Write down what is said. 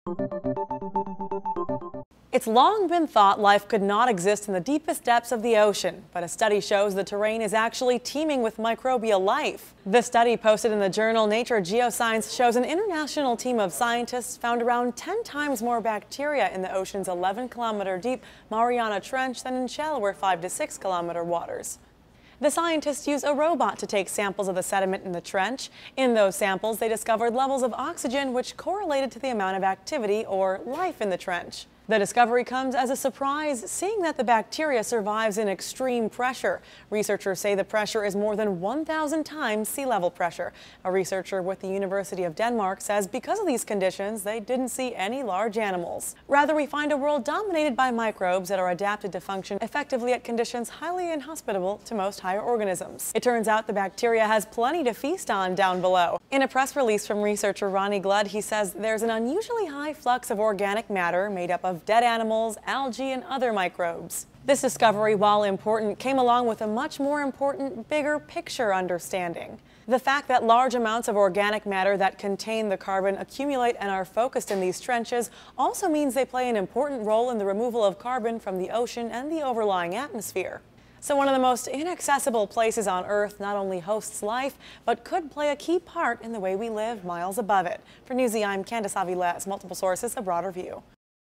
It's long been thought life could not exist in the deepest depths of the ocean, but a study shows the terrain is actually teeming with microbial life. The study posted in the journal Nature Geoscience shows an international team of scientists found around 10 times more bacteria in the ocean's 11-kilometer deep Mariana Trench than in shallower 5 to 6 kilometer waters. The scientists used a robot to take samples of the sediment in the trench. In those samples, they discovered levels of oxygen which correlated to the amount of activity or life in the trench. The discovery comes as a surprise, seeing that the bacteria survives in extreme pressure. Researchers say the pressure is more than 1,000 times sea level pressure. A researcher with the University of Denmark says because of these conditions, they didn't see any large animals. Rather, we find a world dominated by microbes that are adapted to function effectively at conditions highly inhospitable to most higher organisms. It turns out the bacteria has plenty to feast on down below. In a press release from researcher Ronnie Gludd, he says there's an unusually high flux of organic matter made up of dead animals, algae, and other microbes. This discovery, while important, came along with a much more important, bigger picture understanding. The fact that large amounts of organic matter that contain the carbon accumulate and are focused in these trenches also means they play an important role in the removal of carbon from the ocean and the overlying atmosphere. So one of the most inaccessible places on Earth not only hosts life, but could play a key part in the way we live miles above it. For Newsy, I'm Candace Aviles. Multiple sources, a broader view.